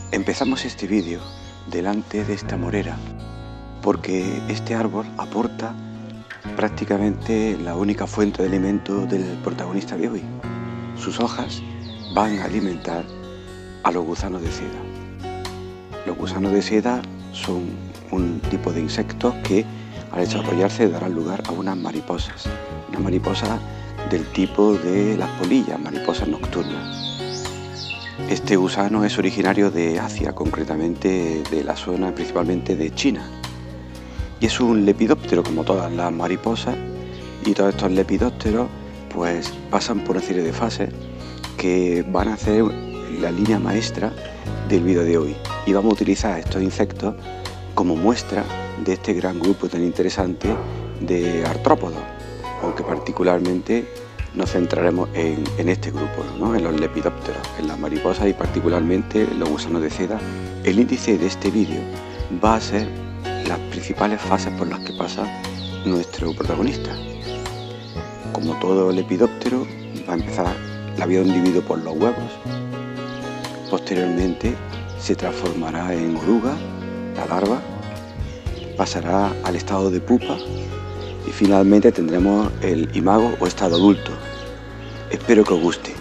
Empezamos este vídeo delante de esta morera porque este árbol aporta prácticamente la única fuente de alimento del protagonista de hoy. Sus hojas van a alimentar a los gusanos de seda. Los gusanos de seda son un tipo de insectos que al desarrollarse darán lugar a unas mariposas del tipo de las polillas, mariposas nocturnas. Este gusano es originario de Asia, concretamente de la zona principalmente de China. Y es un lepidóptero como todas las mariposas, y todos estos lepidópteros pues pasan por una serie de fases que van a hacer la línea maestra del vídeo de hoy. Y vamos a utilizar estos insectos como muestra de este gran grupo tan interesante de artrópodos, aunque particularmente nos centraremos en este grupo, ¿no? En los lepidópteros, en las mariposas y particularmente en los gusanos de seda. El índice de este vídeo va a ser las principales fases por las que pasa nuestro protagonista. Como todo lepidóptero, va a empezar la vida de un individuo por los huevos. Posteriormente se transformará en oruga, la larva, pasará al estado de pupa y finalmente tendremos el imago o estado adulto. Espero que os guste.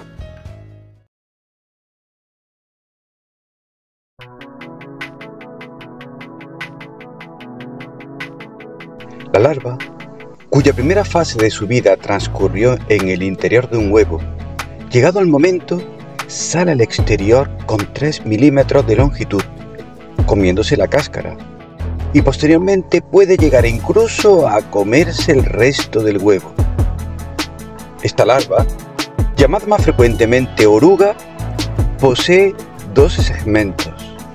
La larva, cuya primera fase de su vida transcurrió en el interior de un huevo, llegado el momento, sale al exterior con 3 milímetros de longitud, comiéndose la cáscara, y posteriormente puede llegar incluso a comerse el resto del huevo. Esta larva, llamada más frecuentemente oruga, posee 12 segmentos,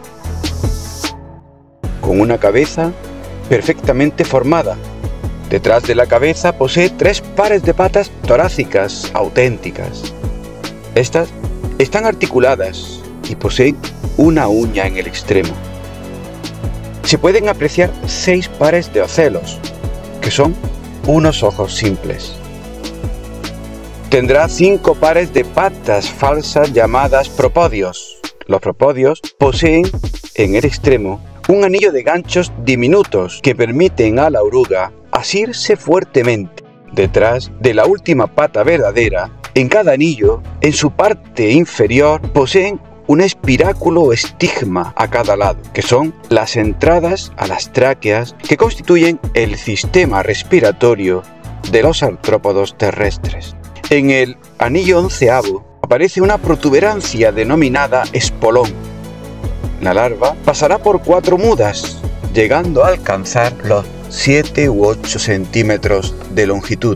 con una cabeza perfectamente formada. Detrás de la cabeza posee 3 pares de patas torácicas auténticas. Estas están articuladas y poseen una uña en el extremo. Se pueden apreciar 6 pares de ocelos, que son unos ojos simples. Tendrá 5 pares de patas falsas llamadas propodios. Los propodios poseen en el extremo un anillo de ganchos diminutos que permiten a la oruga asirse fuertemente. Detrás de la última pata verdadera, en cada anillo, en su parte inferior, poseen un espiráculo o estigma a cada lado, que son las entradas a las tráqueas que constituyen el sistema respiratorio de los artrópodos terrestres. En el anillo 11º aparece una protuberancia denominada espolón. La larva pasará por 4 mudas, llegando a alcanzar los 7 u 8 centímetros de longitud.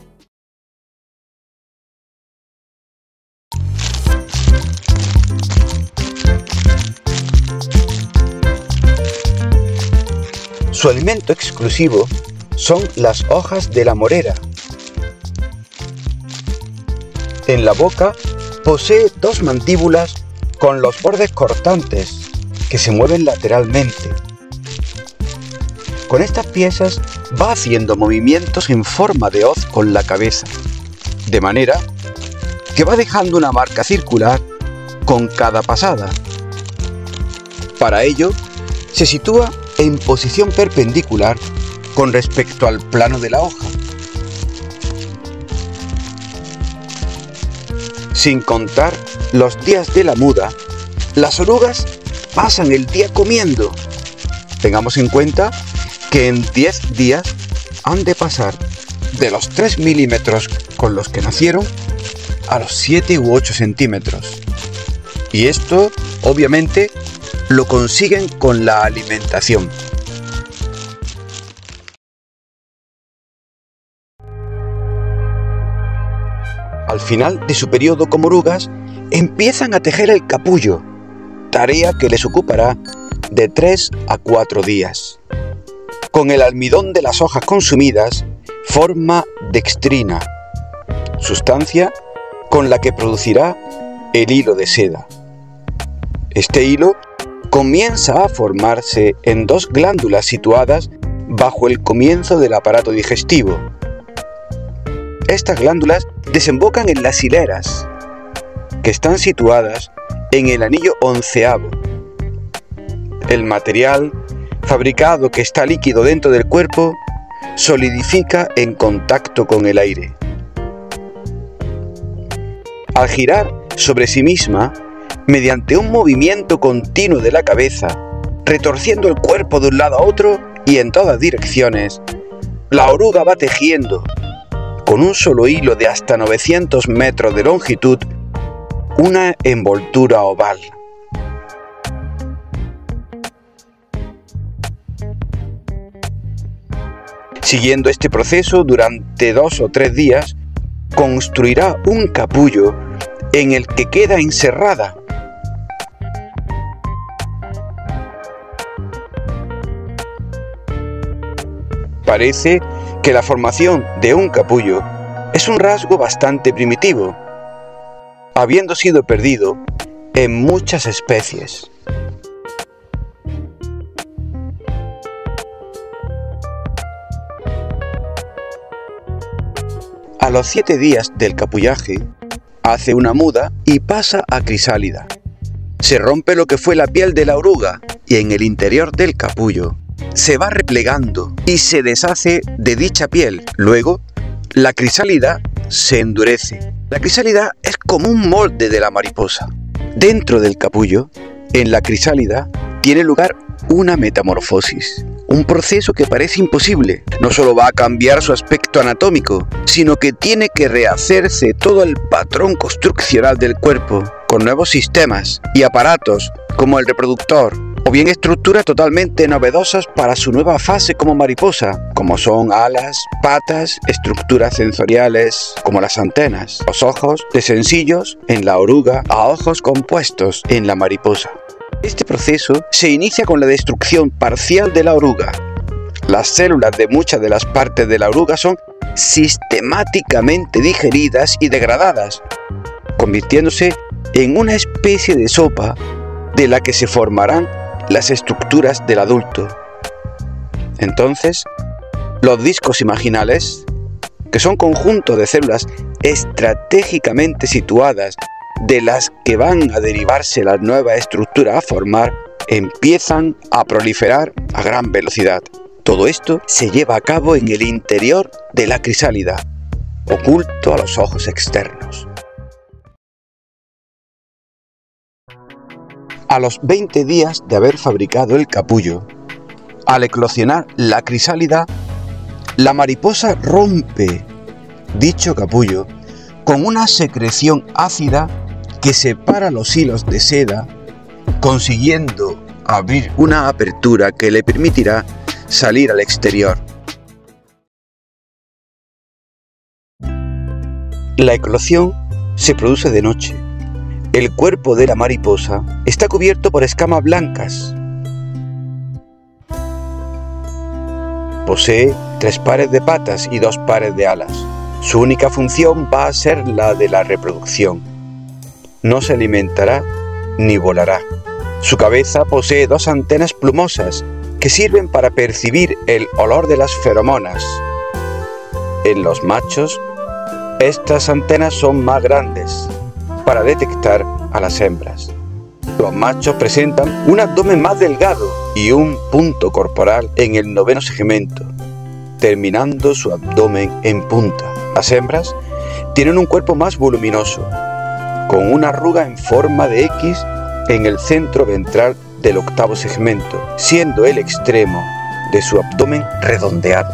Su alimento exclusivo son las hojas de la morera. En la boca posee 2 mandíbulas con los bordes cortantes que se mueven lateralmente. Con estas piezas va haciendo movimientos en forma de hoz con la cabeza, de manera que va dejando una marca circular con cada pasada. Para ello, se sitúa en posición perpendicular con respecto al plano de la hoja. Sin contar los días de la muda, las orugas pasan el día comiendo. Tengamos en cuenta que en 10 días han de pasar de los 3 milímetros con los que nacieron a los 7 u 8 centímetros. Y esto, obviamente, lo consiguen con la alimentación. Al final de su periodo como orugas, empiezan a tejer el capullo, tarea que les ocupará de 3 a 4 días. Con el almidón de las hojas consumidas, forma dextrina, sustancia con la que producirá el hilo de seda. Este hilo comienza a formarse en 2 glándulas situadas bajo el comienzo del aparato digestivo. Estas glándulas desembocan en las hileras, que están situadas en el anillo 11º, el material fabricado que está líquido dentro del cuerpo solidifica en contacto con el aire. Al girar sobre sí misma, mediante un movimiento continuo de la cabeza, retorciendo el cuerpo de un lado a otro y en todas direcciones, la oruga va tejiendo, con un solo hilo de hasta 900 metros de longitud, una envoltura oval. Siguiendo este proceso durante 2 o 3 días, construirá un capullo en el que queda encerrada. Parece que la formación de un capullo es un rasgo bastante primitivo, habiendo sido perdido en muchas especies. A los 7 días del capullaje, hace una muda y pasa a crisálida. Se rompe lo que fue la piel de la oruga y en el interior del capullo se va replegando y se deshace de dicha piel. Luego, la crisálida se endurece. La crisálida es como un molde de la mariposa. Dentro del capullo, en la crisálida, tiene lugar una metamorfosis. Un proceso que parece imposible. No solo va a cambiar su aspecto anatómico, sino que tiene que rehacerse todo el patrón construccional del cuerpo, con nuevos sistemas y aparatos como el reproductor, o bien estructuras totalmente novedosas para su nueva fase como mariposa, como son alas, patas, estructuras sensoriales como las antenas, los ojos de sencillos en la oruga a ojos compuestos en la mariposa. Este proceso se inicia con la destrucción parcial de la oruga. Las células de muchas de las partes de la oruga son sistemáticamente digeridas y degradadas, convirtiéndose en una especie de sopa de la que se formarán las estructuras del adulto. Entonces, los discos imaginales, que son conjuntos de células estratégicamente situadas de las que van a derivarse la nueva estructura a formar, empiezan a proliferar a gran velocidad. Todo esto se lleva a cabo en el interior de la crisálida, oculto a los ojos externos. A los 20 días de haber fabricado el capullo, al eclosionar la crisálida, la mariposa rompe dicho capullo con una secreción ácida que separa los hilos de seda, consiguiendo abrir una apertura que le permitirá salir al exterior. La eclosión se produce de noche. El cuerpo de la mariposa está cubierto por escamas blancas. Posee 3 pares de patas y 2 pares de alas. Su única función va a ser la de la reproducción. No se alimentará ni volará. Su cabeza posee 2 antenas plumosas que sirven para percibir el olor de las feromonas. En los machos, estas antenas son más grandes para detectar a las hembras. Los machos presentan un abdomen más delgado y un punto corporal en el 9º segmento, terminando su abdomen en punta. Las hembras tienen un cuerpo más voluminoso, con una arruga en forma de X en el centro ventral del 8º segmento, siendo el extremo de su abdomen redondeado.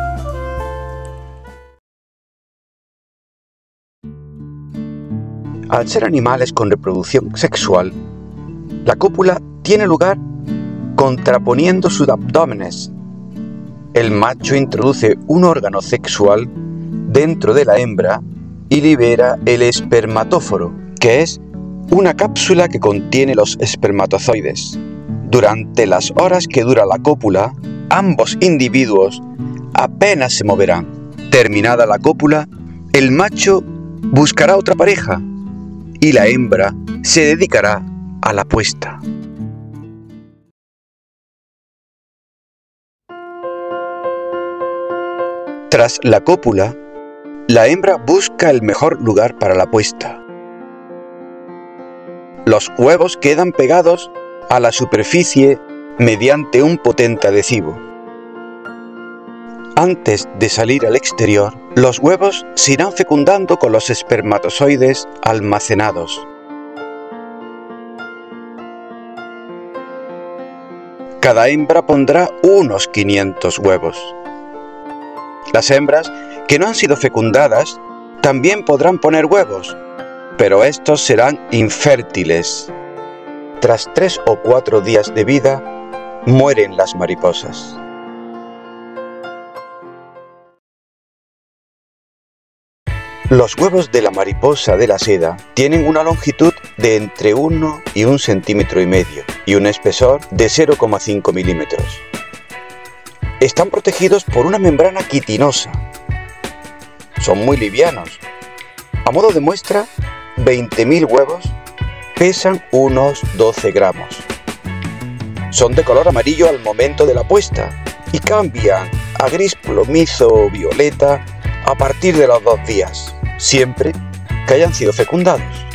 Al ser animales con reproducción sexual, la cópula tiene lugar contraponiendo sus abdómenes. El macho introduce un órgano sexual dentro de la hembra y libera el espermatóforo, que es una cápsula que contiene los espermatozoides. Durante las horas que dura la cópula, ambos individuos apenas se moverán. Terminada la cópula, el macho buscará otra pareja y la hembra se dedicará a la puesta. Tras la cópula, la hembra busca el mejor lugar para la puesta. Los huevos quedan pegados a la superficie mediante un potente adhesivo. Antes de salir al exterior, los huevos se irán fecundando con los espermatozoides almacenados. Cada hembra pondrá unos 500 huevos. Las hembras que no han sido fecundadas también podrán poner huevos, pero estos serán infértiles. Tras 3 o 4 días de vida, mueren las mariposas. Los huevos de la mariposa de la seda tienen una longitud de entre 1 y 1,5 centímetros y un espesor de 0,5 milímetros. Están protegidos por una membrana quitinosa. Son muy livianos. A modo de muestra, 20.000 huevos pesan unos 12 gramos. Son de color amarillo al momento de la puesta y cambian a gris plomizo o violeta a partir de los 2 días, siempre que hayan sido fecundados.